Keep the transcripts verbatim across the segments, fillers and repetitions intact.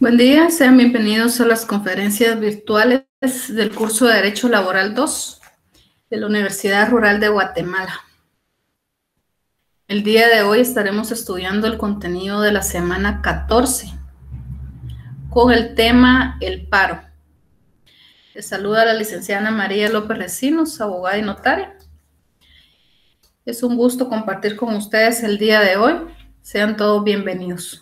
Buen día, sean bienvenidos a las conferencias virtuales del curso de Derecho Laboral dos de la Universidad Rural de Guatemala. El día de hoy estaremos estudiando el contenido de la semana catorce con el tema el paro. Les saluda la licenciada Ana María López Recinos, abogada y notaria. Es un gusto compartir con ustedes el día de hoy. Sean todos bienvenidos.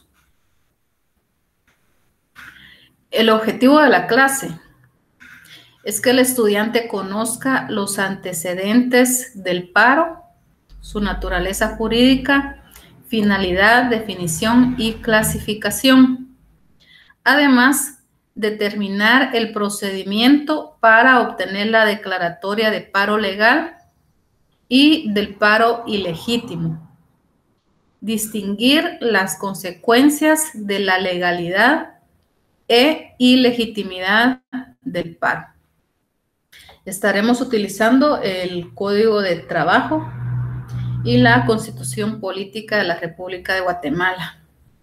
El objetivo de la clase es que el estudiante conozca los antecedentes del paro, su naturaleza jurídica, finalidad, definición y clasificación. Además, determinar el procedimiento para obtener la declaratoria de paro legal y del paro ilegítimo. Distinguir las consecuencias de la legalidad e ilegitimidad del paro. Estaremos utilizando el Código de Trabajo y la Constitución Política de la República de Guatemala.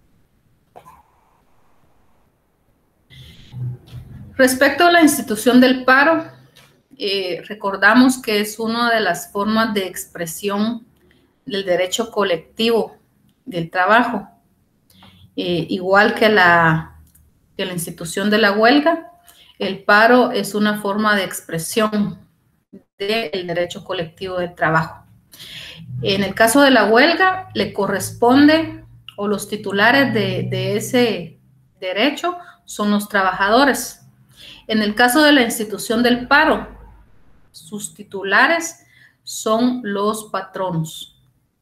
Respecto a la institución del paro, eh, recordamos que es una de las formas de expresión del derecho colectivo del trabajo, eh, igual que la que la institución de la huelga. El paro es una forma de expresión del derecho colectivo del trabajo. En el caso de la huelga, le corresponde, o los titulares de, de ese derecho son los trabajadores. En el caso de la institución del paro, sus titulares son los patronos.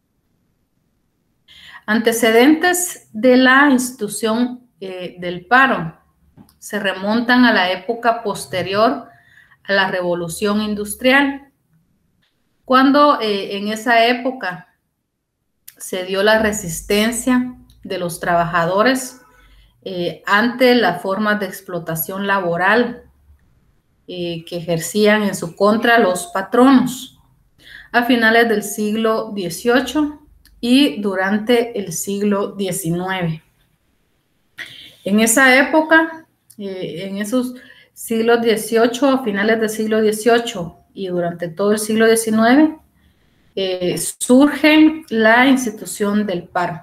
Antecedentes de la institución eh, del paro se remontan a la época posterior a la Revolución Industrial, cuando eh, en esa época se dio la resistencia de los trabajadores eh, ante las formas de explotación laboral eh, que ejercían en su contra los patronos a finales del siglo dieciocho y durante el siglo diecinueve. En esa época, eh, en esos siglos dieciocho, a finales del siglo dieciocho y durante todo el siglo diecinueve, eh, surge la institución del paro.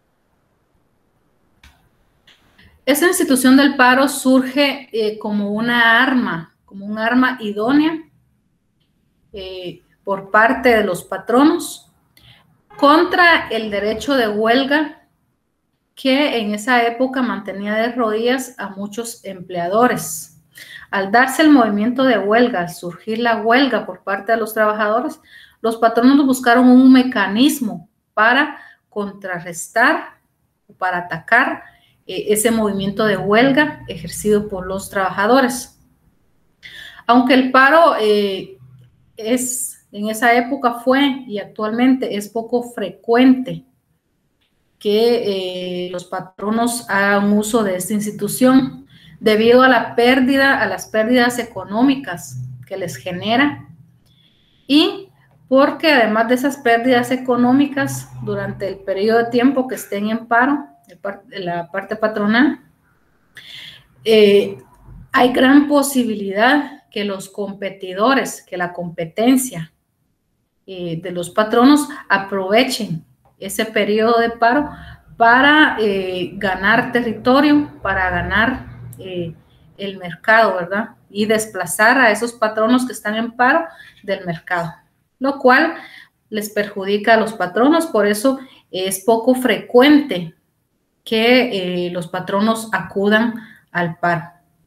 Esa institución del paro surge eh, como una arma, como un arma idónea eh, por parte de los patronos contra el derecho de huelga que en esa época mantenía de rodillas a muchos empleadores. Al darse el movimiento de huelga, al surgir la huelga por parte de los trabajadores, los patronos buscaron un mecanismo para contrarrestar, para atacar eh, ese movimiento de huelga ejercido por los trabajadores. Aunque el paro eh, es, en esa época fue y actualmente es poco frecuente que eh, los patronos hagan uso de esta institución debido a la pérdida, a las pérdidas económicas que les genera y porque además de esas pérdidas económicas durante el periodo de tiempo que estén en paro, la parte patronal, eh, hay gran posibilidad que los competidores, que la competencia eh, de los patronos aprovechen ese periodo de paro para eh, ganar territorio, para ganar eh, el mercado, ¿verdad? Y desplazar a esos patronos que están en paro del mercado, lo cual les perjudica a los patronos. Por eso es poco frecuente que eh, los patronos acudan al paro.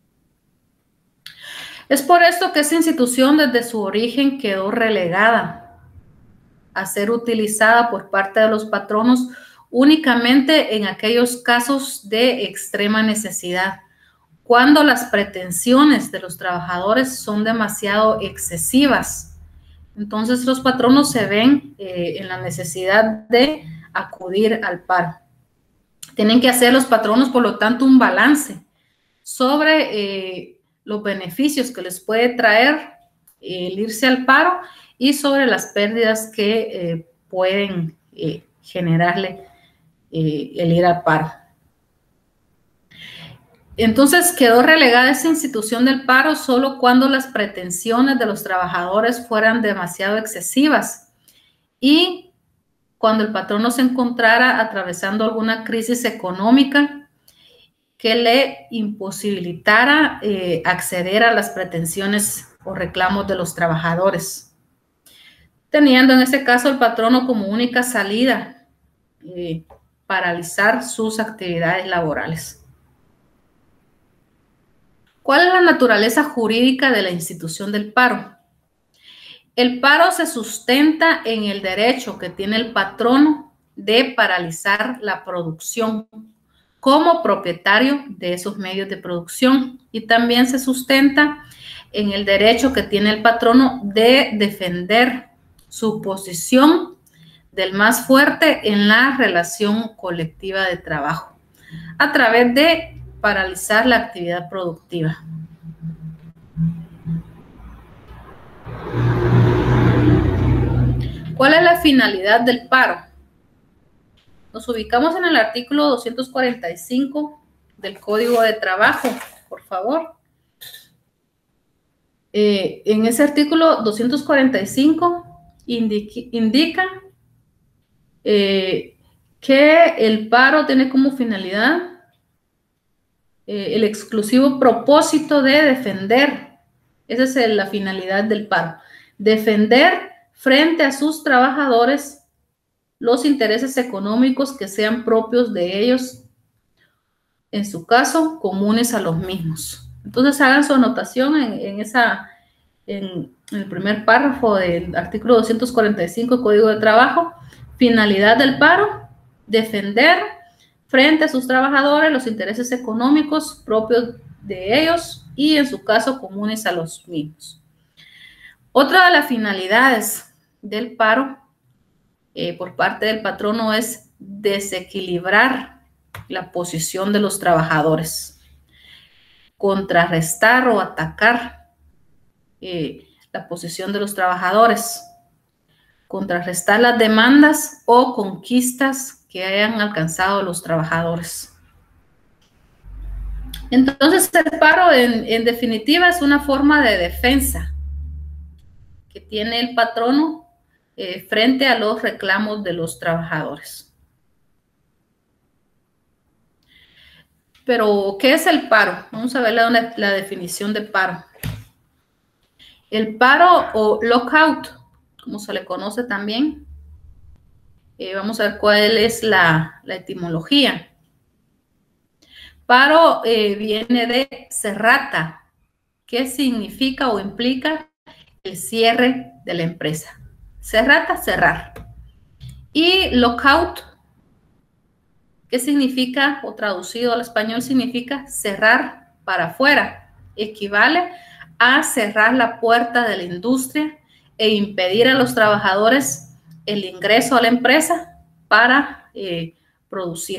Es por esto que esa institución desde su origen quedó relegada a ser utilizada por parte de los patronos únicamente en aquellos casos de extrema necesidad, cuando las pretensiones de los trabajadores son demasiado excesivas. Entonces los patronos se ven eh, en la necesidad de acudir al paro. Tienen que hacer los patronos, por lo tanto, un balance sobre eh, los beneficios que les puede traer eh, el irse al paro y sobre las pérdidas que eh, pueden eh, generarle eh, el ir al paro. Entonces quedó relegada esa institución del paro solo cuando las pretensiones de los trabajadores fueran demasiado excesivas y cuando el patrono se encontrara atravesando alguna crisis económica que le imposibilitara eh, acceder a las pretensiones o reclamos de los trabajadores, teniendo en ese caso el patrono como única salida eh, paralizar sus actividades laborales. ¿Cuál es la naturaleza jurídica de la institución del paro? El paro se sustenta en el derecho que tiene el patrono de paralizar la producción como propietario de esos medios de producción y también se sustenta en el derecho que tiene el patrono de defender su posición del más fuerte en la relación colectiva de trabajo a través de paralizar la actividad productiva. ¿Cuál es la finalidad del paro? Nos ubicamos en el artículo doscientos cuarenta y cinco del Código de Trabajo, por favor. Eh, en ese artículo doscientos cuarenta y cinco indica, indica eh, que el paro tiene como finalidad Eh, el exclusivo propósito de defender, esa es la finalidad del paro, defender frente a sus trabajadores los intereses económicos que sean propios de ellos, en su caso, comunes a los mismos. Entonces hagan su anotación en, en, esa, en, en el primer párrafo del artículo doscientos cuarenta y cinco Código de Trabajo, finalidad del paro, defender frente a sus trabajadores los intereses económicos propios de ellos y en su caso comunes a los mismos. Otra de las finalidades del paro eh, por parte del patrono es desequilibrar la posición de los trabajadores, contrarrestar o atacar eh, la posición de los trabajadores, contrarrestar las demandas o conquistas que hayan alcanzado los trabajadores. Entonces, el paro, en, en definitiva, es una forma de defensa que tiene el patrono eh, frente a los reclamos de los trabajadores. Pero, ¿qué es el paro? Vamos a ver la, la definición de paro. El paro o lockout, como se le conoce también, Eh, vamos a ver cuál es la, la etimología. Paro eh, viene de cerrata, que significa o implica el cierre de la empresa. Cerrata, cerrar. Y lockout, que significa, o traducido al español, significa cerrar para afuera. Equivale a cerrar la puerta de la industria e impedir a los trabajadores el ingreso a la empresa para eh, producir.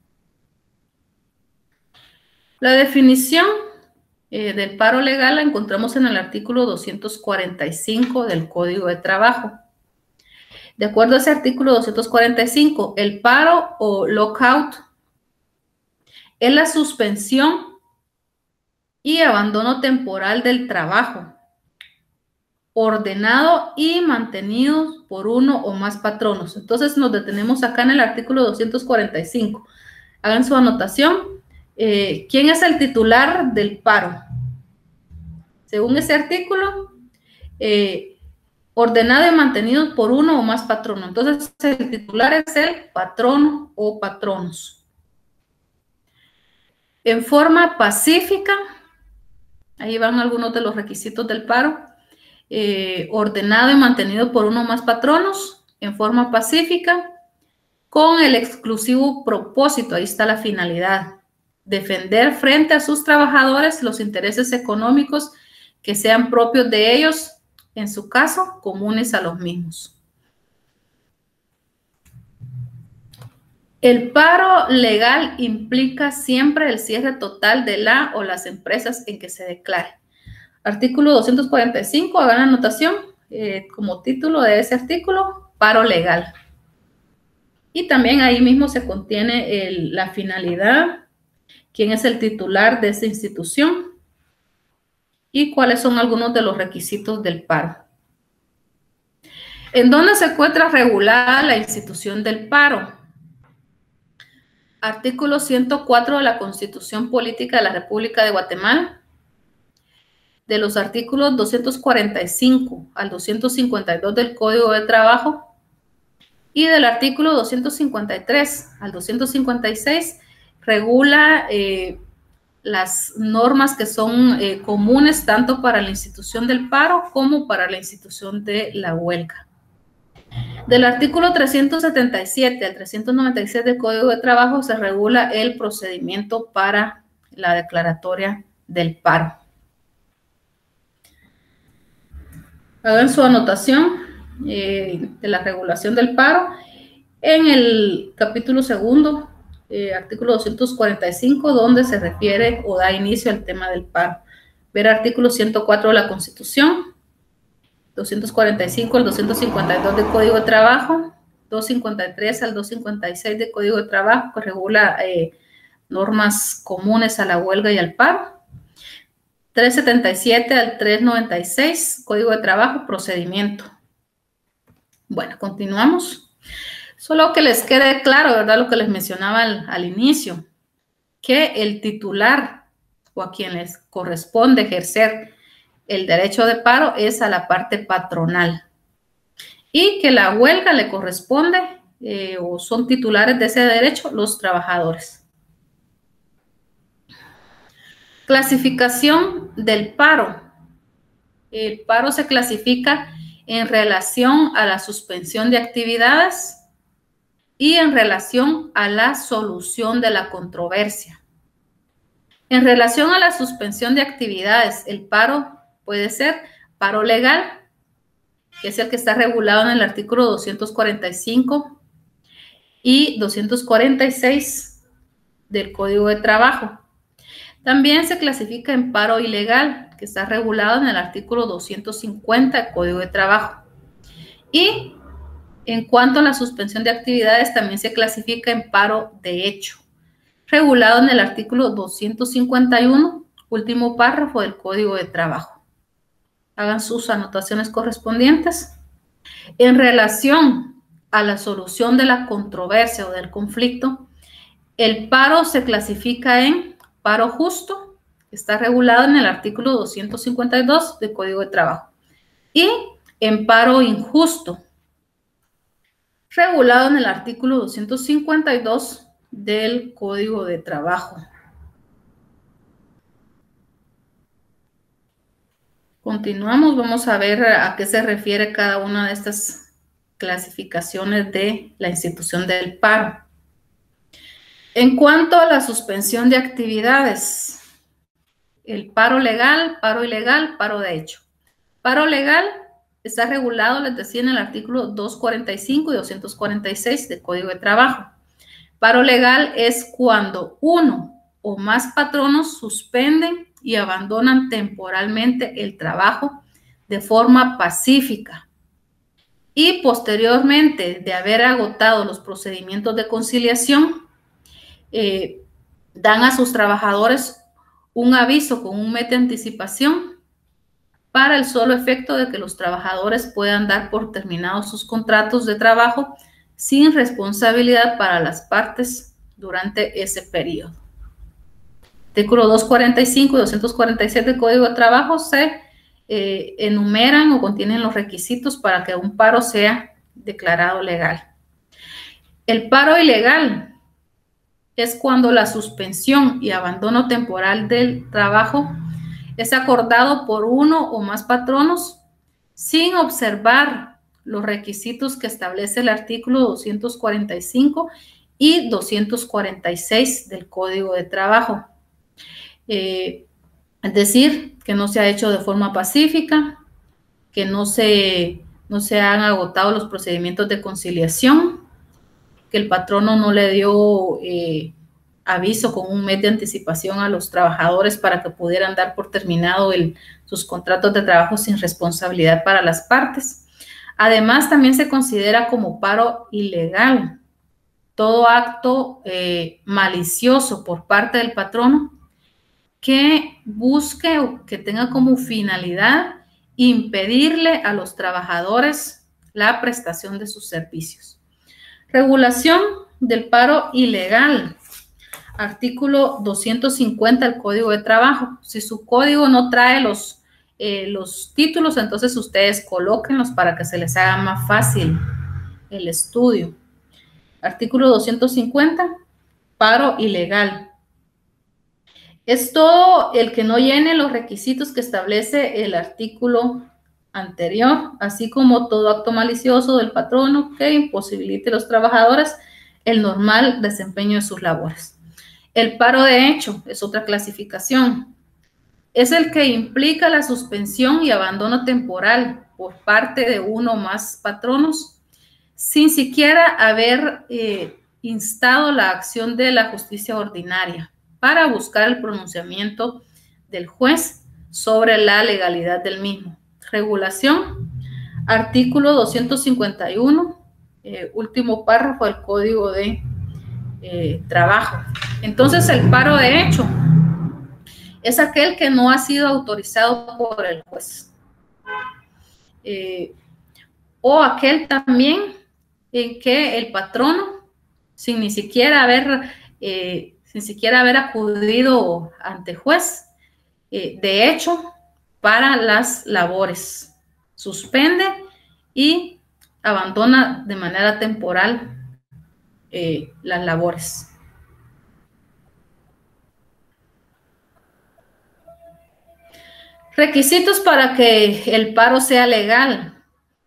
La definición eh, del paro legal la encontramos en el artículo doscientos cuarenta y cinco del Código de Trabajo. De acuerdo a ese artículo doscientos cuarenta y cinco, el paro o lockout es la suspensión y abandono temporal del trabajo, ordenado y mantenido por uno o más patronos. Entonces nos detenemos acá en el artículo doscientos cuarenta y cinco. Hagan su anotación. Eh, ¿Quién es el titular del paro? Según ese artículo, eh, ordenado y mantenido por uno o más patronos. Entonces el titular es el patrono o patronos. En forma pacífica, ahí van algunos de los requisitos del paro. Eh, ordenado y mantenido por uno o más patronos en forma pacífica con el exclusivo propósito, ahí está la finalidad, defender frente a sus trabajadores los intereses económicos que sean propios de ellos, en su caso, comunes a los mismos. El paro legal implica siempre el cierre total de la o las empresas en que se declare. Artículo doscientos cuarenta y cinco, hagan la anotación eh, como título de ese artículo, paro legal. Y también ahí mismo se contiene el, la finalidad quién es el titular de esta institución y cuáles son algunos de los requisitos del paro. ¿En dónde se encuentra regulada la institución del paro? Artículo ciento cuatro de la Constitución Política de la República de Guatemala, de los artículos doscientos cuarenta y cinco al doscientos cincuenta y dos del Código de Trabajo y del artículo doscientos cincuenta y tres al doscientos cincuenta y seis regula eh, las normas que son eh, comunes tanto para la institución del paro como para la institución de la huelga. Del artículo trescientos setenta y siete al trescientos noventa y seis del Código de Trabajo se regula el procedimiento para la declaratoria del paro. Hagan su anotación eh, de la regulación del paro en el capítulo segundo, eh, artículo doscientos cuarenta y cinco, donde se refiere o da inicio al tema del paro. Ver artículo ciento cuatro de la Constitución, doscientos cuarenta y cinco al doscientos cincuenta y dos del Código de Trabajo, doscientos cincuenta y tres al doscientos cincuenta y seis del Código de Trabajo, que regula eh, normas comunes a la huelga y al paro. trescientos setenta y siete al trescientos noventa y seis, Código de Trabajo, procedimiento. Bueno, continuamos. Solo que les quede claro, ¿verdad? Lo que les mencionaba al, al inicio, que el titular o a quien les corresponde ejercer el derecho de paro es a la parte patronal y que la huelga le corresponde eh, o son titulares de ese derecho los trabajadores. Clasificación del paro. El paro se clasifica en relación a la suspensión de actividades y en relación a la solución de la controversia. En relación a la suspensión de actividades, el paro puede ser paro legal, que es el que está regulado en el artículo doscientos cuarenta y cinco y doscientos cuarenta y seis del Código de Trabajo. También se clasifica en paro ilegal, que está regulado en el artículo doscientos cincuenta del Código de Trabajo. Y en cuanto a la suspensión de actividades, también se clasifica en paro de hecho, regulado en el artículo doscientos cincuenta y uno, último párrafo del Código de Trabajo. Hagan sus anotaciones correspondientes. En relación a la solución de la controversia o del conflicto, el paro se clasifica en paro justo, que está regulado en el artículo doscientos cincuenta y dos del Código de Trabajo, y en paro injusto, regulado en el artículo doscientos cincuenta y dos del Código de Trabajo. Continuamos, vamos a ver a qué se refiere cada una de estas clasificaciones de la institución del paro. En cuanto a la suspensión de actividades, el paro legal, paro ilegal, paro de hecho. Paro legal está regulado, les decía, en el artículo doscientos cuarenta y cinco y doscientos cuarenta y seis del Código de Trabajo. Paro legal es cuando uno o más patronos suspenden y abandonan temporalmente el trabajo de forma pacífica y posteriormente de haber agotado los procedimientos de conciliación, eh, dan a sus trabajadores un aviso con un mes de anticipación para el solo efecto de que los trabajadores puedan dar por terminados sus contratos de trabajo sin responsabilidad para las partes durante ese periodo. Artículo doscientos cuarenta y cinco y doscientos cuarenta y siete del Código de Trabajo se eh, enumeran o contienen los requisitos para que un paro sea declarado legal. El paro ilegal es cuando la suspensión y abandono temporal del trabajo es acordado por uno o más patronos sin observar los requisitos que establece el artículo doscientos cuarenta y cinco y doscientos cuarenta y seis del Código de Trabajo. Eh, es decir, que no se ha hecho de forma pacífica, que no se, no se han agotado los procedimientos de conciliación, que el patrono no le dio eh, aviso con un mes de anticipación a los trabajadores para que pudieran dar por terminado el, sus contratos de trabajo sin responsabilidad para las partes. Además, también se considera como paro ilegal todo acto eh, malicioso por parte del patrono que busque o que tenga como finalidad impedirle a los trabajadores la prestación de sus servicios. Regulación del paro ilegal. Artículo doscientos cincuenta del Código de Trabajo. Si su código no trae los, eh, los títulos, entonces ustedes colóquenlos para que se les haga más fácil el estudio. Artículo doscientos cincuenta, paro ilegal. Es todo el que no llene los requisitos que establece el artículo anterior, así como todo acto malicioso del patrono que imposibilite a los trabajadores el normal desempeño de sus labores. El paro de hecho es otra clasificación. Es el que implica la suspensión y abandono temporal por parte de uno o más patronos sin siquiera haber eh, instado la acción de la justicia ordinaria para buscar el pronunciamiento del juez sobre la legalidad del mismo. Regulación, artículo doscientos cincuenta y uno, eh, último párrafo del Código de eh, Trabajo. Entonces, el paro de hecho es aquel que no ha sido autorizado por el juez. Eh, o aquel también en que el patrono, sin ni siquiera haber... Eh, sin siquiera haber acudido ante juez, eh, de hecho, para las labores. Suspende y abandona de manera temporal eh, las labores. Requisitos para que el paro sea legal.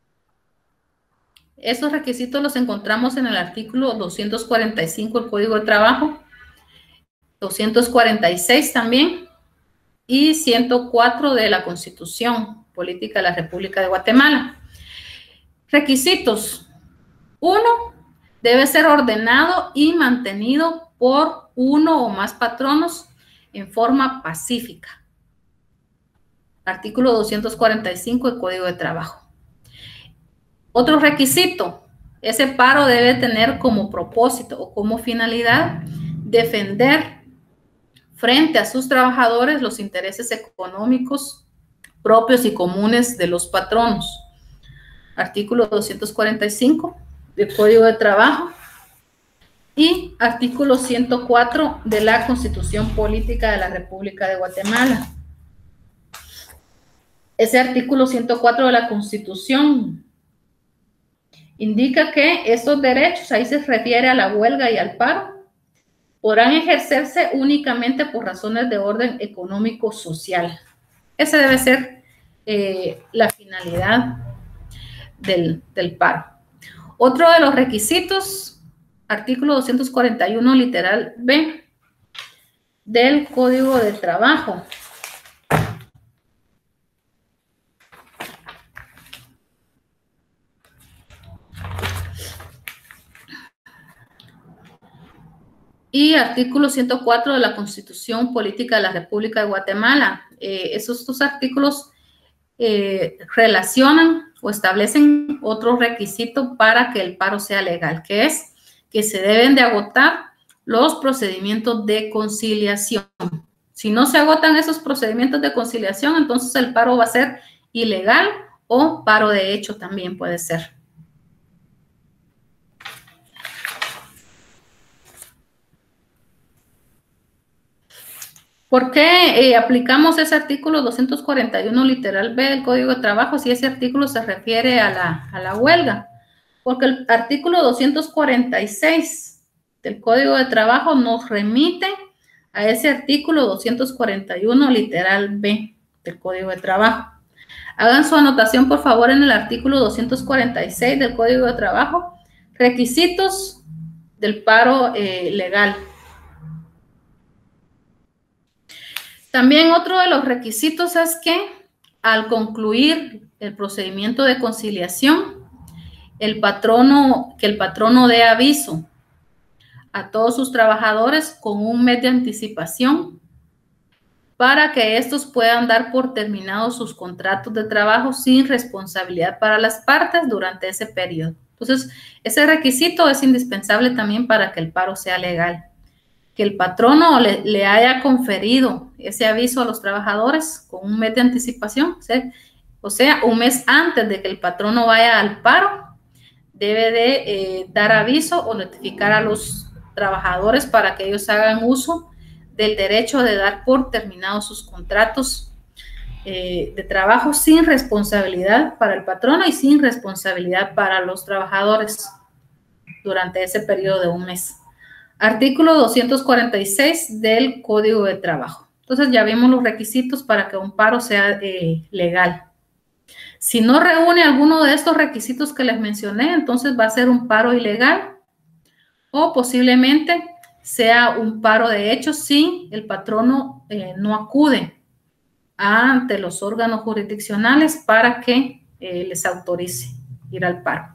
Esos requisitos los encontramos en el artículo doscientos cuarenta y cinco del Código de Trabajo, doscientos cuarenta y seis también, y ciento cuatro de la Constitución Política de la República de Guatemala. Requisitos. Uno, debe ser ordenado y mantenido por uno o más patronos en forma pacífica. Artículo doscientos cuarenta y cinco del Código de Trabajo. Otro requisito, ese paro debe tener como propósito o como finalidad defender frente a sus trabajadores los intereses económicos propios y comunes de los patronos. Artículo doscientos cuarenta y cinco del Código de Trabajo y artículo ciento cuatro de la Constitución Política de la República de Guatemala. Ese artículo ciento cuatro de la Constitución indica que estos derechos, ahí se refiere a la huelga y al paro, podrán ejercerse únicamente por razones de orden económico-social. Esa debe ser eh, la finalidad del, del paro. Otro de los requisitos, artículo doscientos cuarenta y uno, literal B, del Código de Trabajo. Y artículo ciento cuatro de la Constitución Política de la República de Guatemala. Eh, esos dos artículos eh, relacionan o establecen otro requisito para que el paro sea legal, que es que se deben de agotar los procedimientos de conciliación. Si no se agotan esos procedimientos de conciliación, entonces el paro va a ser ilegal o paro de hecho también puede ser. ¿Por qué eh, aplicamos ese artículo doscientos cuarenta y uno literal B del Código de Trabajo si ese artículo se refiere a la, a la huelga? Porque el artículo doscientos cuarenta y seis del Código de Trabajo nos remite a ese artículo doscientos cuarenta y uno literal B del Código de Trabajo. Hagan su anotación, por favor, en el artículo doscientos cuarenta y seis del Código de Trabajo, requisitos del paro eh, legal. También otro de los requisitos es que al concluir el procedimiento de conciliación, el patrono, que el patrono dé aviso a todos sus trabajadores con un mes de anticipación para que estos puedan dar por terminados sus contratos de trabajo sin responsabilidad para las partes durante ese periodo. Entonces, ese requisito es indispensable también para que el paro sea legal. Que el patrono le, le haya conferido ese aviso a los trabajadores con un mes de anticipación, o sea, o sea, un mes antes de que el patrono vaya al paro, debe de eh, dar aviso o notificar a los trabajadores para que ellos hagan uso del derecho de dar por terminados sus contratos eh, de trabajo sin responsabilidad para el patrono y sin responsabilidad para los trabajadores durante ese periodo de un mes. Artículo doscientos cuarenta y seis del Código de Trabajo. Entonces ya vimos los requisitos para que un paro sea eh, legal. Si no reúne alguno de estos requisitos que les mencioné, entonces va a ser un paro ilegal o posiblemente sea un paro de hecho si el patrono eh, no acude ante los órganos jurisdiccionales para que eh, les autorice ir al paro.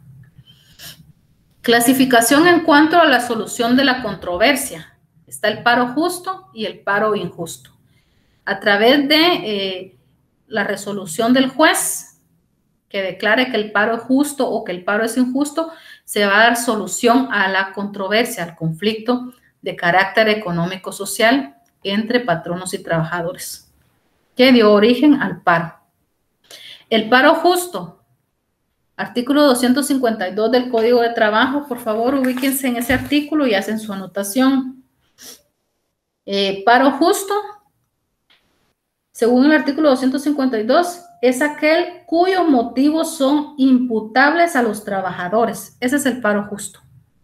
Clasificación en cuanto a la solución de la controversia. Está el paro justo y el paro injusto. A través de eh, la resolución del juez que declare que el paro es justo o que el paro es injusto, se va a dar solución a la controversia, al conflicto de carácter económico-social entre patronos y trabajadores, que dio origen al paro. El paro justo. Artículo doscientos cincuenta y dos del Código de Trabajo, por favor, ubíquense en ese artículo y hacen su anotación. Eh, paro justo, según el artículo doscientos cincuenta y dos, es aquel cuyos motivos son imputables a los trabajadores. Ese es el paro justo.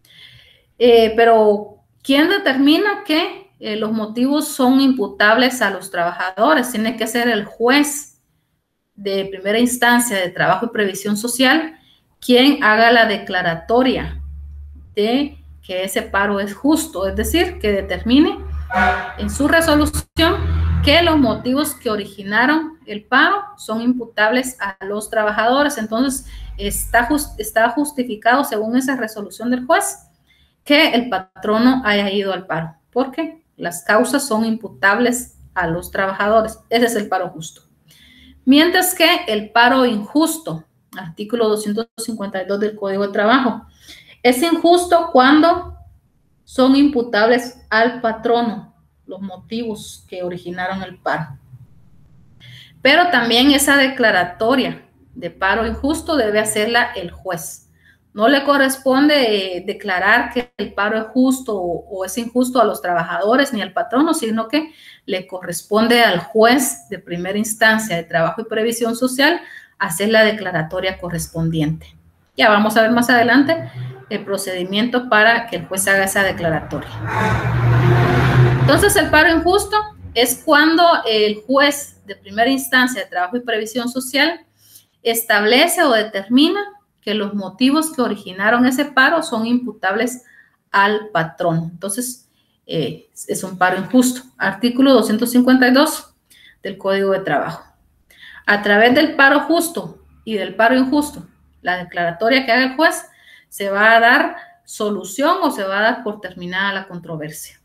Eh, pero, ¿quién determina que eh, los motivos son imputables a los trabajadores? Tiene que ser el juez de primera instancia de Trabajo y Previsión Social quien haga la declaratoria de que ese paro es justo, es decir, que determine en su resolución que los motivos que originaron el paro son imputables a los trabajadores. Entonces, está, just, está justificado según esa resolución del juez que el patrono haya ido al paro, porque las causas son imputables a los trabajadores. Ese es el paro justo. Mientras que el paro injusto, artículo doscientos cincuenta y dos del Código de Trabajo, es injusto cuando son imputables al patrono los motivos que originaron el paro. Pero también esa declaratoria de paro injusto debe hacerla el juez. No le corresponde eh, declarar que el paro es justo o, o es injusto a los trabajadores ni al patrono, sino que le corresponde al juez de primera instancia de Trabajo y Previsión Social hacer la declaratoria correspondiente. Ya vamos a ver más adelante el procedimiento para que el juez haga esa declaratoria. Entonces, el paro injusto es cuando el juez de primera instancia de Trabajo y Previsión Social establece o determina que los motivos que originaron ese paro son imputables al patrón. Entonces, eh, es un paro injusto. Artículo doscientos cincuenta y dos del Código de Trabajo. A través del paro justo y del paro injusto, la declaratoria que haga el juez, se va a dar solución o se va a dar por terminada la controversia.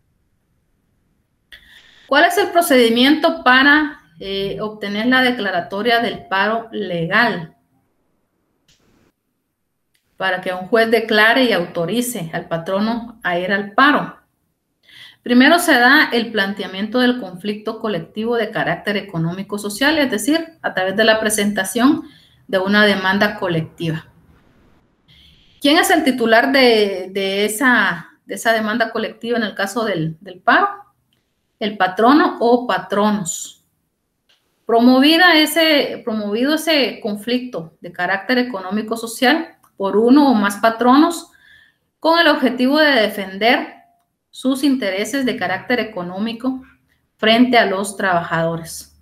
¿Cuál es el procedimiento para eh, obtener la declaratoria del paro legal? Para que un juez declare y autorice al patrono a ir al paro. Primero se da el planteamiento del conflicto colectivo de carácter económico-social, es decir, a través de la presentación de una demanda colectiva. ¿Quién es el titular de, de, esa, de esa demanda colectiva en el caso del, del paro? El patrono o patronos. Promovida ese, promovido ese conflicto de carácter económico-social por uno o más patronos con el objetivo de defender sus intereses de carácter económico frente a los trabajadores.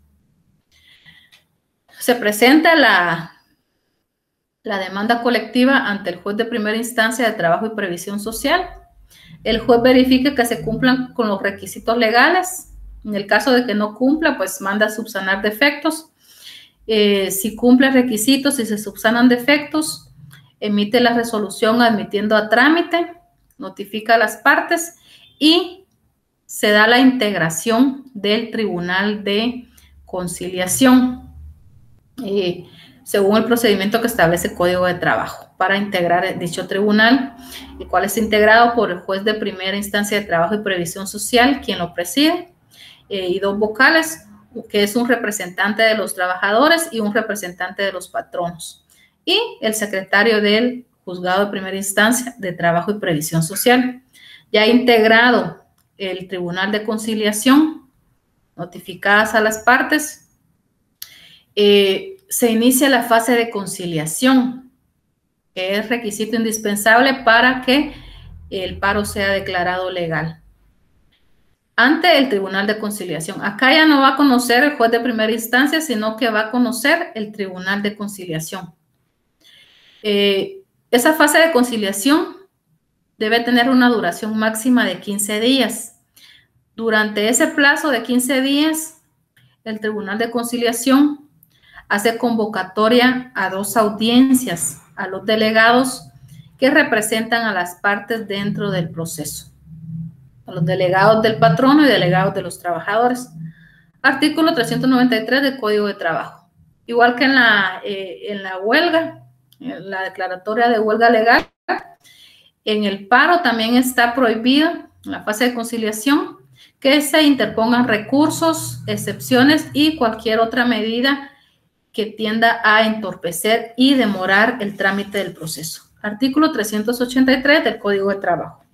Se presenta la, la demanda colectiva ante el juez de primera instancia de Trabajo y Previsión Social. El juez verifica que se cumplan con los requisitos legales. En el caso de que no cumpla, pues manda a subsanar defectos. Eh, si cumple requisitos y se subsanan defectos, emite la resolución admitiendo a trámite, notifica a las partes y se da la integración del Tribunal de Conciliación. Eh, según el procedimiento que establece el Código de Trabajo para integrar dicho tribunal, el cual es integrado por el juez de primera instancia de trabajo y previsión social, quien lo preside, eh, y dos vocales, que es un representante de los trabajadores y un representante de los patronos, y el secretario del juzgado de primera instancia de trabajo y previsión social. Ya integrado el tribunal de conciliación, notificadas a las partes, eh, se inicia la fase de conciliación, que es requisito indispensable para que el paro sea declarado legal. Ante el tribunal de conciliación, acá ya no va a conocer el juez de primera instancia, sino que va a conocer el tribunal de conciliación. Eh, esa fase de conciliación debe tener una duración máxima de quince días. Durante ese plazo de quince días, el tribunal de conciliación hace convocatoria a dos audiencias a los delegados que representan a las partes dentro del proceso, a los delegados del patrono y delegados de los trabajadores. Artículo trescientos noventa y tres del Código de Trabajo. Igual que en la, eh, en la huelga, en la declaratoria de huelga legal, en el paro también está prohibido, en la fase de conciliación, que se interpongan recursos, excepciones y cualquier otra medida que tienda a entorpecer y demorar el trámite del proceso. Artículo trescientos ochenta y tres del Código de Trabajo.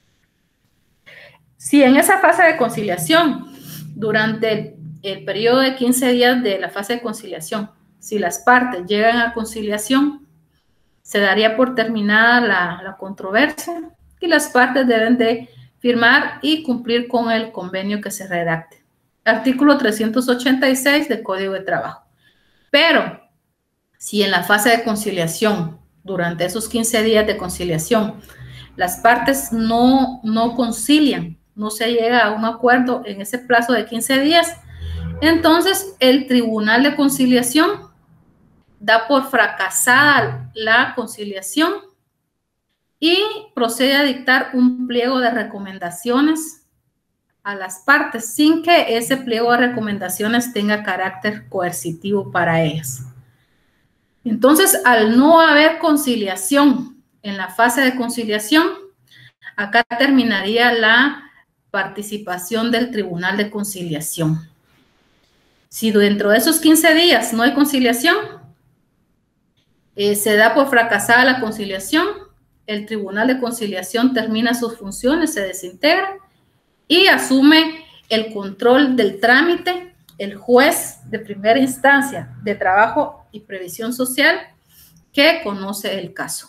Si en esa fase de conciliación, durante el, el periodo de quince días de la fase de conciliación, si las partes llegan a conciliación, se daría por terminada la, la controversia y las partes deben de firmar y cumplir con el convenio que se redacte. Artículo trescientos ochenta y seis del Código de Trabajo. Pero si en la fase de conciliación, durante esos quince días de conciliación, las partes no, no concilian, no se llega a un acuerdo en ese plazo de quince días, entonces el tribunal de conciliación da por fracasada la conciliación y procede a dictar un pliego de recomendaciones a las partes sin que ese pliego de recomendaciones tenga carácter coercitivo para ellas. Entonces, al no haber conciliación en la fase de conciliación, acá terminaría la participación del tribunal de conciliación. Si dentro de esos quince días no hay conciliación, eh, se da por fracasada la conciliación, el tribunal de conciliación termina sus funciones, se desintegra y asume el control del trámite el juez de primera instancia de trabajo y previsión social que conoce el caso.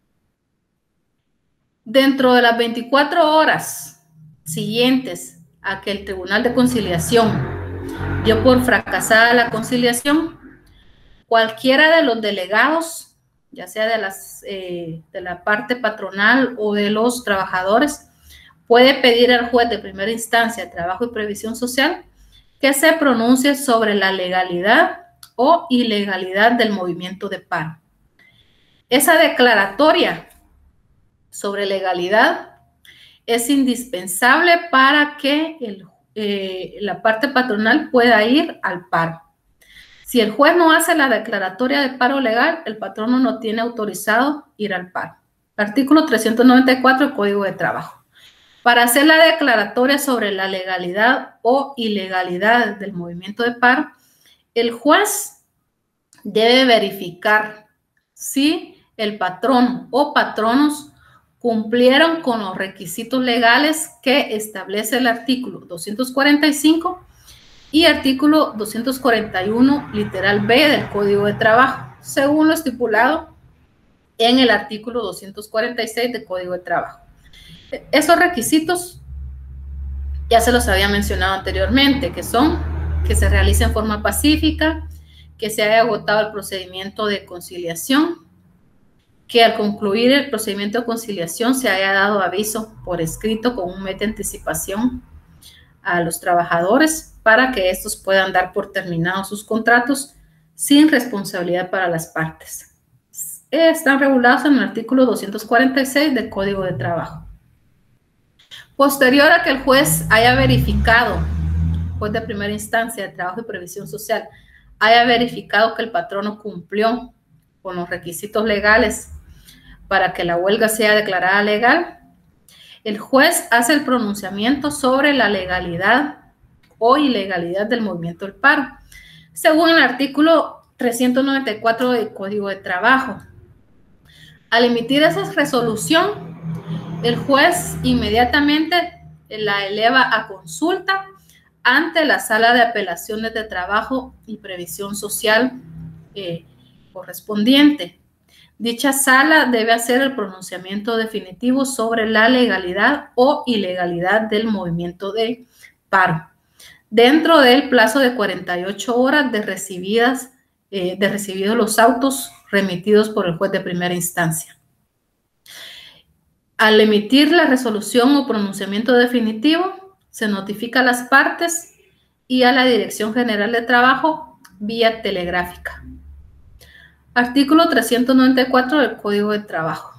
Dentro de las veinticuatro horas siguientes a que el tribunal de conciliación dio por fracasada la conciliación, cualquiera de los delegados, ya sea de, las, eh, de la parte patronal o de los trabajadores, puede pedir al juez de primera instancia de trabajo y previsión social que se pronuncie sobre la legalidad o ilegalidad del movimiento de paro. Esa declaratoria sobre legalidad es indispensable para que el, eh, la parte patronal pueda ir al paro. Si el juez no hace la declaratoria de paro legal, el patrono no tiene autorizado ir al paro. Artículo trescientos noventa y cuatro del Código de Trabajo. Para hacer la declaratoria sobre la legalidad o ilegalidad del movimiento de paro, el juez debe verificar si el patrono o patronos cumplieron con los requisitos legales que establece el artículo doscientos cuarenta y cinco y artículo doscientos cuarenta y uno, literal B del Código de Trabajo, según lo estipulado en el artículo doscientos cuarenta y seis del Código de Trabajo. Esos requisitos ya se los había mencionado anteriormente, que son que se realice en forma pacífica, que se haya agotado el procedimiento de conciliación, que al concluir el procedimiento de conciliación se haya dado aviso por escrito con un mes de anticipación a los trabajadores para que estos puedan dar por terminados sus contratos sin responsabilidad para las partes. Están regulados en el artículo doscientos cuarenta y seis del Código de Trabajo. Posterior a que el juez haya verificado, juez de primera instancia de trabajo y previsión social, haya verificado que el patrono cumplió con los requisitos legales para que la huelga sea declarada legal, el juez hace el pronunciamiento sobre la legalidad o ilegalidad del movimiento del paro, según el artículo trescientos noventa y cuatro del Código de Trabajo. Al emitir esa resolución, el juez inmediatamente la eleva a consulta ante la Sala de Apelaciones de Trabajo y Previsión Social eh, correspondiente. Dicha sala debe hacer el pronunciamiento definitivo sobre la legalidad o ilegalidad del movimiento de paro, dentro del plazo de cuarenta y ocho horas de, recibidas, eh, de recibidos los autos remitidos por el juez de primera instancia. Al emitir la resolución o pronunciamiento definitivo, se notifica a las partes y a la Dirección General de Trabajo vía telegráfica. Artículo trescientos noventa y cuatro del Código de Trabajo.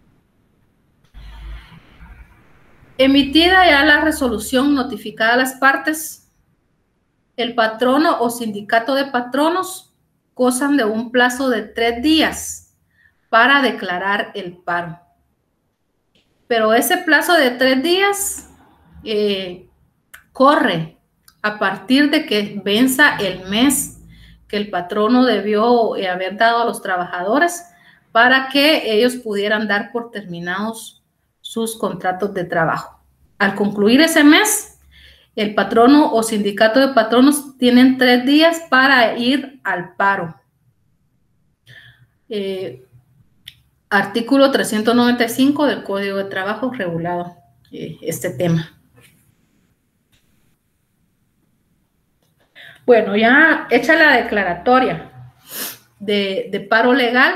Emitida ya la resolución notificada a las partes, el patrono o sindicato de patronos gozan de un plazo de tres días para declarar el paro. Pero ese plazo de tres días eh, corre a partir de que venza el mes que el patrono debió eh, haber dado a los trabajadores para que ellos pudieran dar por terminados sus contratos de trabajo. Al concluir ese mes, el patrono o sindicato de patronos tienen tres días para ir al paro. Eh, Artículo trescientos noventa y cinco del Código de Trabajo regulado eh, este tema. Bueno, ya hecha la declaratoria de, de paro legal,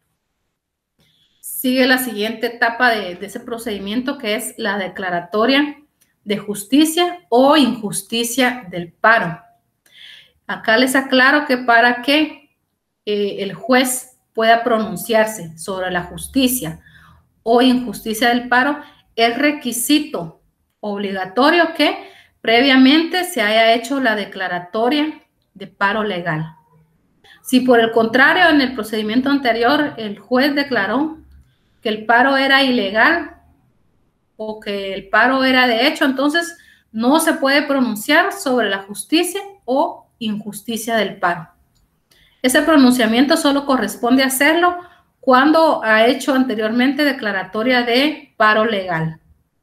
sigue la siguiente etapa de, de ese procedimiento, que es la declaratoria de justicia o injusticia del paro. Acá les aclaro que para que eh, el juez pueda pronunciarse sobre la justicia o injusticia del paro, es requisito obligatorio que previamente se haya hecho la declaratoria de paro legal. Si por el contrario, en el procedimiento anterior, el juez declaró que el paro era ilegal o que el paro era de hecho, entonces no se puede pronunciar sobre la justicia o injusticia del paro. Ese pronunciamiento solo corresponde hacerlo cuando ha hecho anteriormente declaratoria de paro legal.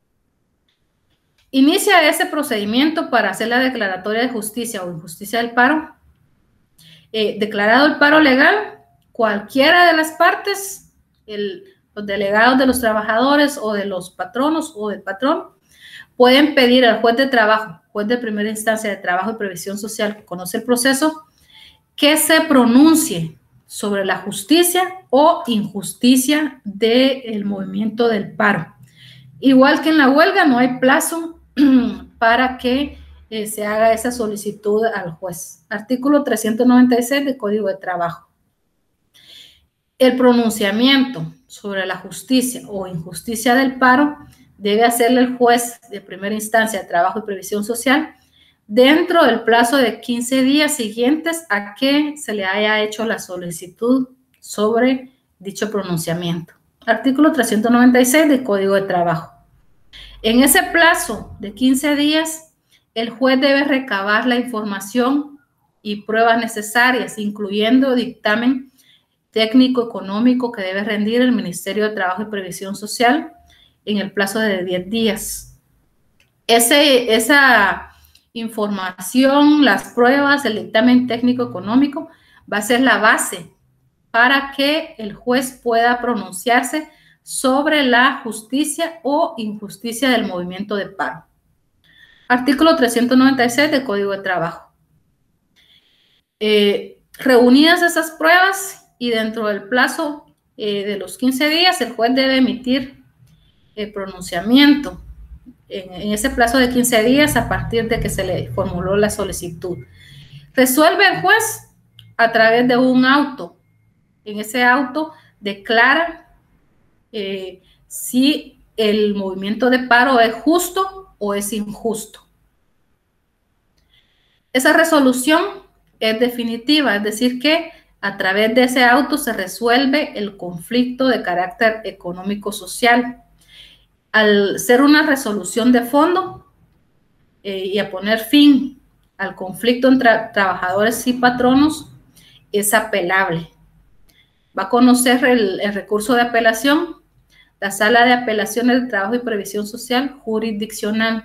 Inicia ese procedimiento para hacer la declaratoria de justicia o injusticia del paro. Eh, declarado el paro legal, cualquiera de las partes, el, los delegados de los trabajadores o de los patronos o del patrón, pueden pedir al juez de trabajo, juez de primera instancia de trabajo y previsión social que conoce el proceso, que se pronuncie sobre la justicia o injusticia del movimiento del paro. Igual que en la huelga, no hay plazo para que eh, se haga esa solicitud al juez. Artículo trescientos noventa y seis del Código de Trabajo. El pronunciamiento sobre la justicia o injusticia del paro debe hacerle el juez de primera instancia de trabajo y previsión social dentro del plazo de quince días siguientes a que se le haya hecho la solicitud sobre dicho pronunciamiento. Artículo trescientos noventa y seis del Código de Trabajo. En ese plazo de quince días, el juez debe recabar la información y pruebas necesarias, incluyendo dictamen técnico-económico que debe rendir el Ministerio de Trabajo y Previsión Social en el plazo de diez días. Ese, esa información, las pruebas, el dictamen técnico-económico va a ser la base para que el juez pueda pronunciarse sobre la justicia o injusticia del movimiento de paro. Artículo trescientos noventa y seis del Código de Trabajo. Eh, reunidas esas pruebas y dentro del plazo eh, de los quince días, el juez debe emitir el pronunciamiento en, en ese plazo de quince días a partir de que se le formuló la solicitud. Resuelve el juez a través de un auto. En ese auto declara Eh, si el movimiento de paro es justo o es injusto. Esa resolución es definitiva, es decir que a través de ese auto se resuelve el conflicto de carácter económico-social. Al ser una resolución de fondo eh, y a poner fin al conflicto entre trabajadores y patronos, es apelable. Va a conocer el, el recurso de apelación, la Sala de Apelaciones de Trabajo y Previsión Social jurisdiccional.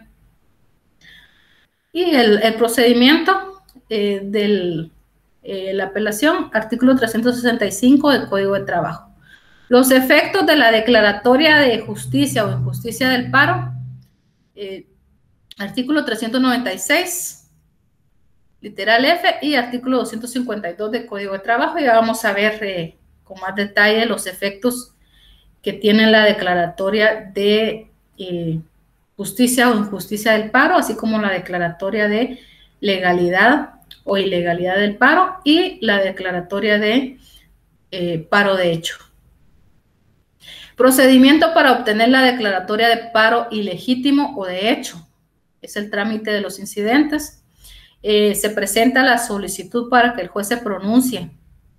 Y el, el procedimiento eh, de eh, la apelación, artículo trescientos sesenta y cinco del Código de Trabajo. Los efectos de la declaratoria de justicia o injusticia del paro, eh, artículo trescientos noventa y seis, literal F, y artículo doscientos cincuenta y dos del Código de Trabajo. Y vamos a ver eh, con más detalle los efectos que tiene la declaratoria de eh, justicia o injusticia del paro, así como la declaratoria de legalidad o ilegalidad del paro y la declaratoria de eh, paro de hecho. Procedimiento para obtener la declaratoria de paro ilegítimo o de hecho. Es el trámite de los incidentes. Eh, se presenta la solicitud para que el juez se pronuncie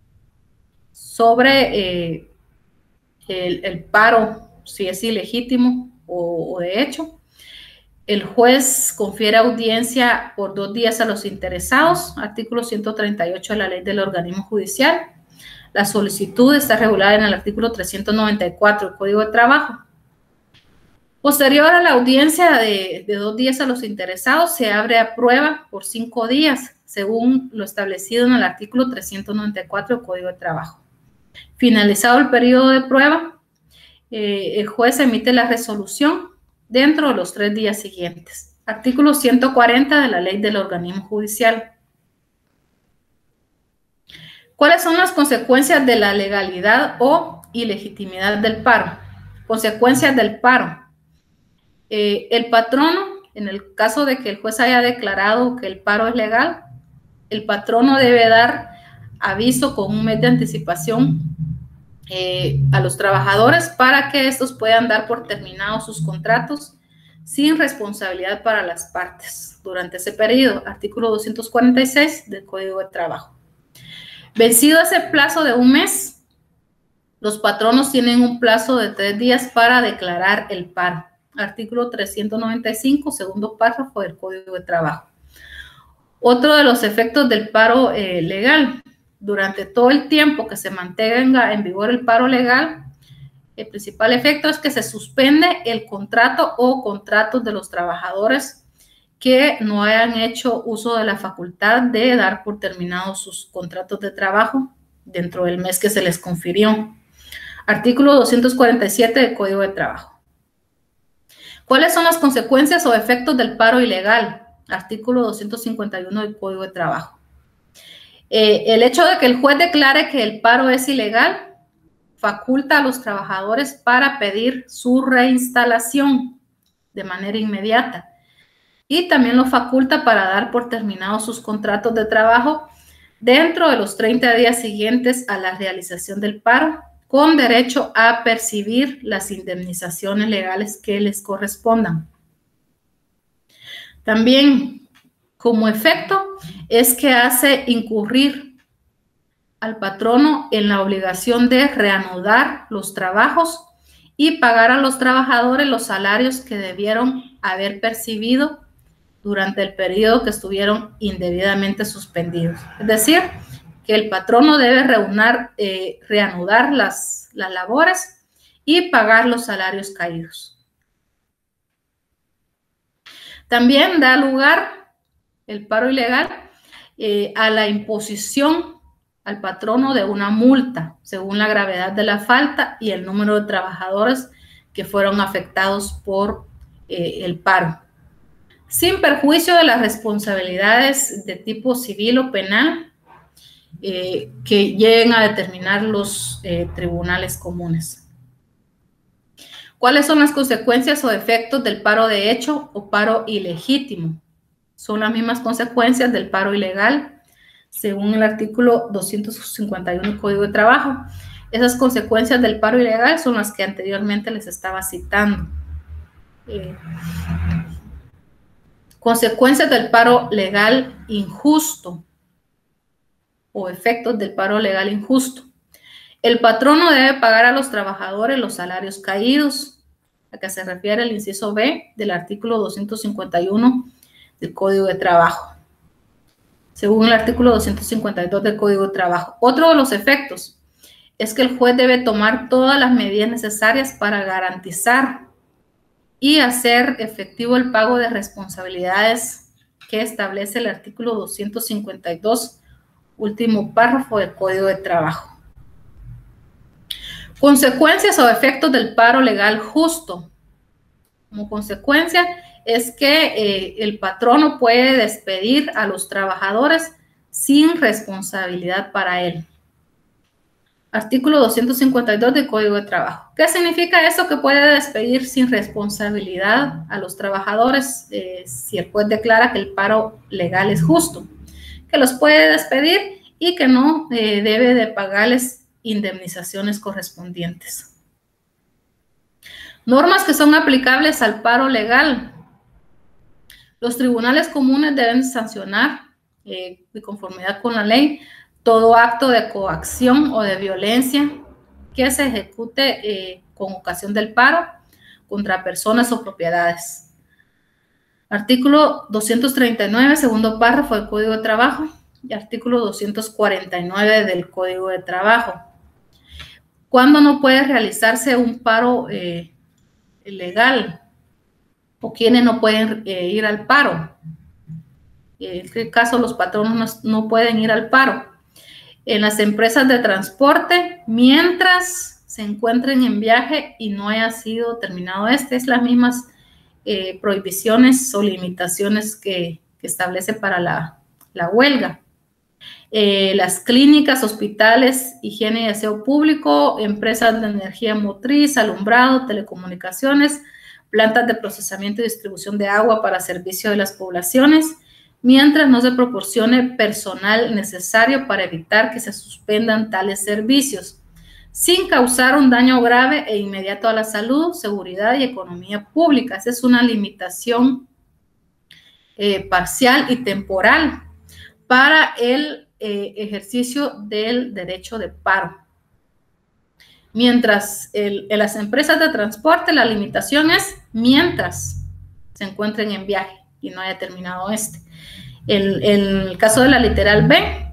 sobre eh, el, el paro, si es ilegítimo o, o de hecho. El juez confiere audiencia por dos días a los interesados, artículo ciento treinta y ocho de la Ley del Organismo Judicial. La solicitud está regulada en el artículo trescientos noventa y cuatro del Código de Trabajo. Posterior a la audiencia de, de dos días a los interesados, se abre a prueba por cinco días, según lo establecido en el artículo trescientos noventa y cuatro del Código de Trabajo. Finalizado el periodo de prueba, eh, el juez emite la resolución dentro de los tres días siguientes. Artículo ciento cuarenta de la Ley del Organismo Judicial. ¿Cuáles son las consecuencias de la legalidad o ilegitimidad del paro? Consecuencias del paro. Eh, el patrono, en el caso de que el juez haya declarado que el paro es legal, el patrono debe dar aviso con un mes de anticipación eh, a los trabajadores para que estos puedan dar por terminados sus contratos sin responsabilidad para las partes durante ese periodo. Artículo doscientos cuarenta y seis del Código de Trabajo. Vencido ese plazo de un mes, los patronos tienen un plazo de tres días para declarar el paro. Artículo trescientos noventa y cinco, segundo párrafo del Código de Trabajo. Otro de los efectos del paro eh, legal. Durante todo el tiempo que se mantenga en vigor el paro legal, el principal efecto es que se suspende el contrato o contratos de los trabajadores que no hayan hecho uso de la facultad de dar por terminados sus contratos de trabajo dentro del mes que se les confirió. Artículo doscientos cuarenta y siete del Código de Trabajo. ¿Cuáles son las consecuencias o efectos del paro ilegal? Artículo doscientos cincuenta y uno del Código de Trabajo. Eh, el hecho de que el juez declare que el paro es ilegal faculta a los trabajadores para pedir su reinstalación de manera inmediata. Y también lo faculta para dar por terminados sus contratos de trabajo dentro de los treinta días siguientes a la realización del paro, con derecho a percibir las indemnizaciones legales que les correspondan. También, como efecto, es que hace incurrir al patrono en la obligación de reanudar los trabajos y pagar a los trabajadores los salarios que debieron haber percibido durante el periodo que estuvieron indebidamente suspendidos. Es decir, que el patrono debe reunar, eh, reanudar las, las labores y pagar los salarios caídos. También da lugar el paro ilegal eh, a la imposición al patrono de una multa según la gravedad de la falta y el número de trabajadores que fueron afectados por eh, el paro, sin perjuicio de las responsabilidades de tipo civil o penal eh, que lleguen a determinar los eh, tribunales comunes. ¿Cuáles son las consecuencias o efectos del paro de hecho o paro ilegítimo? Son las mismas consecuencias del paro ilegal, según el artículo doscientos cincuenta y uno del Código de Trabajo. Esas consecuencias del paro ilegal son las que anteriormente les estaba citando. Eh, consecuencias del paro legal injusto. o efectos del paro legal injusto. El patrono debe pagar a los trabajadores los salarios caídos, a que se refiere el inciso B del artículo doscientos cincuenta y uno del Código de Trabajo, según el artículo doscientos cincuenta y dos del Código de Trabajo. Otro de los efectos es que el juez debe tomar todas las medidas necesarias para garantizar y hacer efectivo el pago de responsabilidades que establece el artículo doscientos cincuenta y dos, último párrafo del Código de Trabajo. Consecuencias o efectos del paro legal justo. Como consecuencia es que eh, el patrono puede despedir a los trabajadores sin responsabilidad para él. Artículo doscientos cincuenta y dos del Código de Trabajo. ¿Qué significa eso? Que puede despedir sin responsabilidad a los trabajadores eh, si el juez declara que el paro legal es justo. Que los puede despedir y que no eh, debe de pagarles indemnizaciones correspondientes. Normas que son aplicables al paro legal. Los tribunales comunes deben sancionar, eh, de conformidad con la ley, todo acto de coacción o de violencia que se ejecute eh, con ocasión del paro contra personas o propiedades. Artículo doscientos treinta y nueve, segundo párrafo del Código de Trabajo, y artículo doscientos cuarenta y nueve del Código de Trabajo. ¿Cuándo no puede realizarse un paro eh, legal? ¿O quiénes no pueden eh, ir al paro? En este caso, los patronos no, no pueden ir al paro. En las empresas de transporte, mientras se encuentren en viaje y no haya sido terminado este, es las mismas eh, prohibiciones o limitaciones que, que establece para la, la huelga. Eh, las clínicas, hospitales, higiene y aseo público, empresas de energía motriz, alumbrado, telecomunicaciones, plantas de procesamiento y distribución de agua para servicio de las poblaciones, mientras no se proporcione personal necesario para evitar que se suspendan tales servicios, sin causar un daño grave e inmediato a la salud, seguridad y economía pública. Esa es una limitación eh, parcial y temporal para el eh, ejercicio del derecho de paro. Mientras el, en las empresas de transporte la limitación es mientras se encuentren en viaje y no haya terminado este. En el, el caso de la literal B,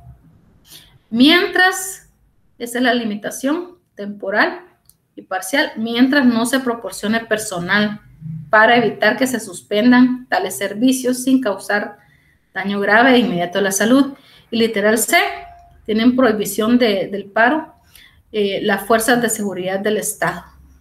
mientras, esa es la limitación temporal y parcial, mientras no se proporcione personal para evitar que se suspendan tales servicios sin causar daño grave e inmediato a la salud. Y literal C, tienen prohibición de, del paro eh, las fuerzas de seguridad del Estado.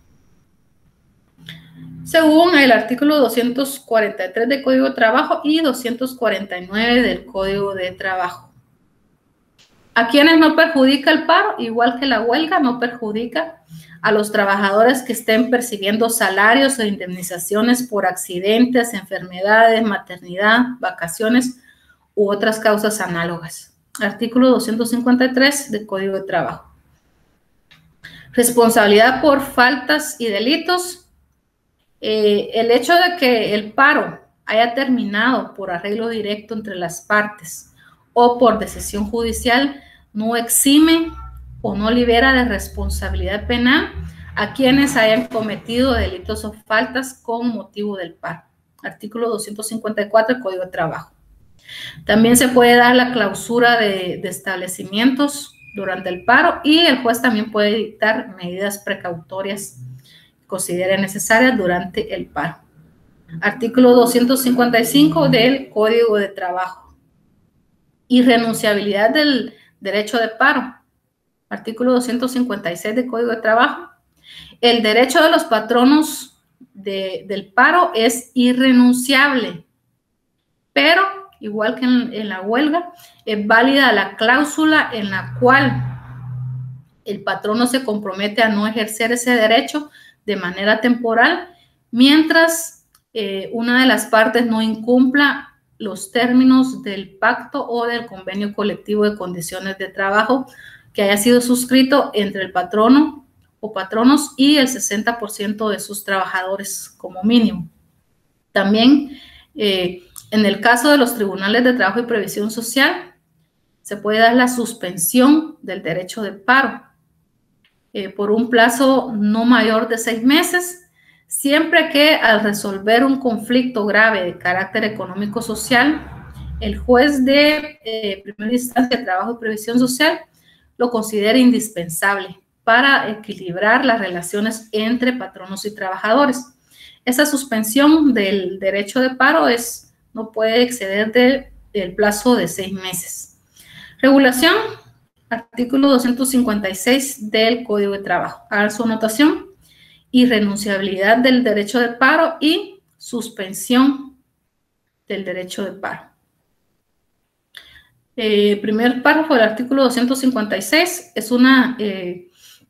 Según el artículo doscientos cuarenta y tres del Código de Trabajo y doscientos cuarenta y nueve del Código de Trabajo. ¿A quienes no perjudica el paro? Igual que la huelga, no perjudica a los trabajadores que estén percibiendo salarios o indemnizaciones por accidentes, enfermedades, maternidad, vacaciones u otras causas análogas. Artículo doscientos cincuenta y tres del Código de Trabajo. Responsabilidad por faltas y delitos. Eh, el hecho de que el paro haya terminado por arreglo directo entre las partes o por decisión judicial no exime o no libera de responsabilidad penal a quienes hayan cometido delitos o faltas con motivo del paro. Artículo doscientos cincuenta y cuatro del Código de Trabajo. También se puede dar la clausura de, de establecimientos durante el paro y el juez también puede dictar medidas precautorias que considere necesarias durante el paro. Artículo doscientos cincuenta y cinco del Código de Trabajo. Irrenunciabilidad del derecho de paro. Artículo doscientos cincuenta y seis del Código de Trabajo. El derecho de los patronos de, del paro es irrenunciable, pero igual que en, en la huelga, es válida la cláusula en la cual el patrono se compromete a no ejercer ese derecho de manera temporal mientras eh, una de las partes no incumpla los términos del pacto o del convenio colectivo de condiciones de trabajo que haya sido suscrito entre el patrono o patronos y el sesenta por ciento de sus trabajadores como mínimo. También, eh, en el caso de los tribunales de trabajo y previsión social, se puede dar la suspensión del derecho de paro eh, por un plazo no mayor de seis meses, siempre que al resolver un conflicto grave de carácter económico-social, el juez de eh, primera instancia de Trabajo y Previsión Social lo considere indispensable para equilibrar las relaciones entre patronos y trabajadores. Esa suspensión del derecho de paro es, no puede exceder de, del plazo de seis meses. Regulación, artículo doscientos cincuenta y seis del Código de Trabajo. Hagan su anotación. Irrenunciabilidad del derecho de paro y suspensión del derecho de paro. Eh, primer párrafo del artículo doscientos cincuenta y seis es una eh,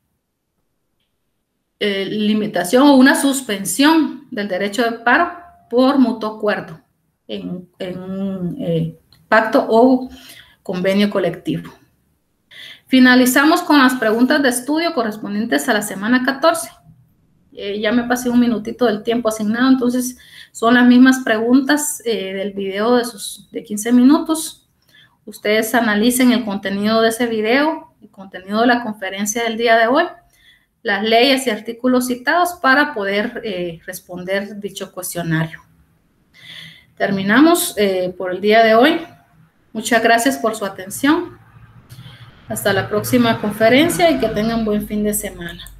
eh, limitación o una suspensión del derecho de paro por mutuo acuerdo en, en un eh, pacto o convenio colectivo. Finalizamos con las preguntas de estudio correspondientes a la semana catorce. Eh, ya me pasé un minutito del tiempo asignado, entonces son las mismas preguntas eh, del video de, sus, de quince minutos. Ustedes analicen el contenido de ese video, el contenido de la conferencia del día de hoy, las leyes y artículos citados para poder eh, responder dicho cuestionario. Terminamos eh, por el día de hoy. Muchas gracias por su atención. Hasta la próxima conferencia y que tengan buen fin de semana.